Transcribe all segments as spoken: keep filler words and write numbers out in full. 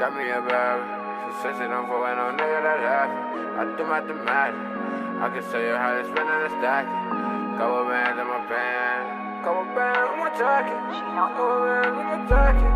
got me a baby. She said she don't fuck with no nigga that's happy. I do my thematic. I can show you how to spin in the stacking. Couple bands in my pants, couple bands in my jacket, couple bands in my jacket.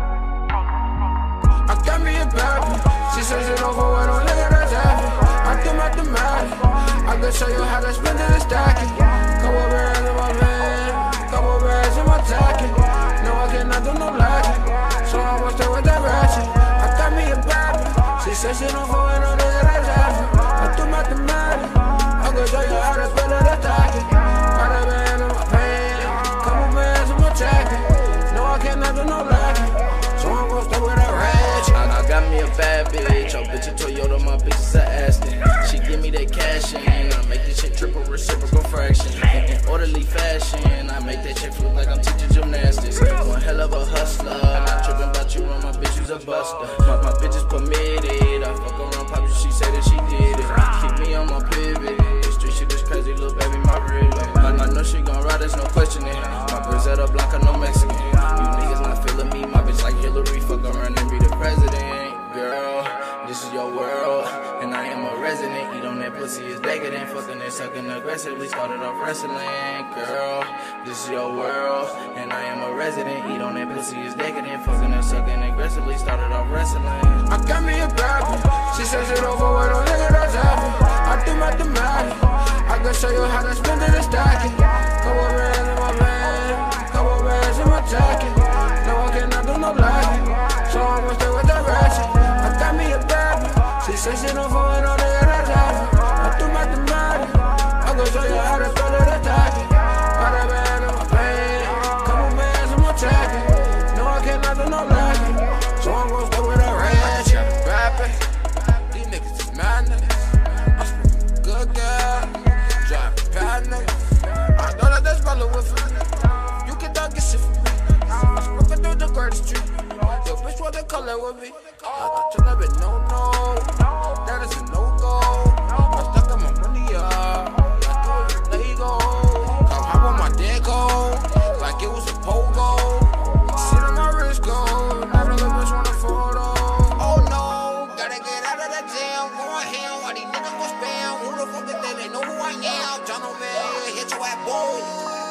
I got me a baby. She said she don't fuck with no nigga that's happy. I do my thematic. I can show you how to spin in the stacking. Couple bands in my pants, couple bands in my jacket. No, I cannot do no lacking, so I must stay with that ratchet. I got me a baby. She said she don't fuck with no nigga that's happy. I do my thematic. I can show you how to spin in the stacking. Got a band in my pants, couple bands in my jacket. No, I cannot do no lacking, so I'm gon' stay with that ratchet. I, I got me a bad bitch, your bitch a Toyota, my bitch is a Aston. She give me that cash in, I make this shit triple reciprocal fraction. In, in orderly fashion, I make that shit look like I'm teaching gymnastics. One hell of a hustler, not tripping about you and my bitch who's a buster. My, my bitch is permitted, I fuck around pop, she say that she did it. Keep me on my pivot, this street shit is crazy, little baby, my real. I, I know she gon' ride, there's no questioning. My Brazetta Blanca, no Mexican. You niggas not feeling me, my bitch like Hillary, fuck around and be the president. Girl, this is your world, and I am a resident. Eat on that pussy is decadent, fucking and sucking aggressively. Started off wrestling, girl. This is your world, and I am a resident. Eat on that pussy is decadent, fucking and sucking aggressively. Started off wrestling. I got me a baby. She says she don't fuck with no nigga that's happy. I do my thematic. I can show you how to spin in the stacking. Couple bands in my pants, couple bands in my jacket. No, I cannot do no lacking, so I'ma stay with that ratchet. I got me a baby. She says she don't fuck with no nigga that's happy. I do my thematic. I can show you how to spin in the stacking. Got a band in my pants, couple bands in my jacket. No, I cannot do no lacking, so I'm gon' stay with that ratchet. Rapping, these niggas is mad niggas. I'm smoking good girl, driving bad niggas. I know that that's valid with me. You can dog get shit from me. I'm smoking through the Garden Street. Yo, bitch, what the color with me? I thought you never know, no. That is a no-go. I'm stuck on my money, yeah. Like it was a Lego. Come hop on my deco, like it was a pogo. Shit on my wrist go. Now the little bitch want a photo. Oh no, gotta get out of that jail. Going hell, all these niggas gon' spam. Who the fuck is they? They know who I am. John O'Man, hit your ass, boom.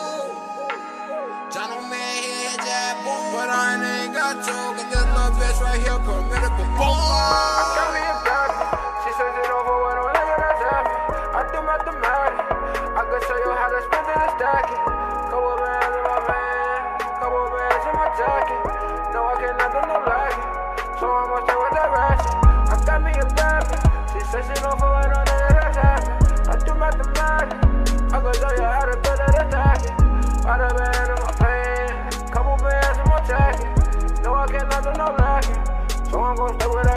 John O'Man, hit your ass, boom. But I ain't got to, cause this little bitch right here permitted for boom. I got me a baby. She says it over with no nigga that's happy. I do my thematic. I can show you how to spin in the stacking. Couple bands in my pants, couple bands in my jacket. No, I cannot do no lacking, so I'ma stay with that ratchet. I got me a baby. She says she don't fuck with no nigga that's happy. I do my thematic. I can show you how to spin in the stacking. Got a band in my pants, couple bands in my jacket. No, I cannot do no lacking, so I'm gon' stay with that.